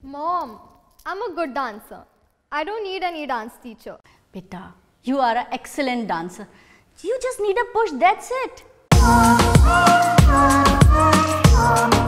Mom, I'm a good dancer. I don't need any dance teacher. Beta, you are an excellent dancer. You just need a push, that's it.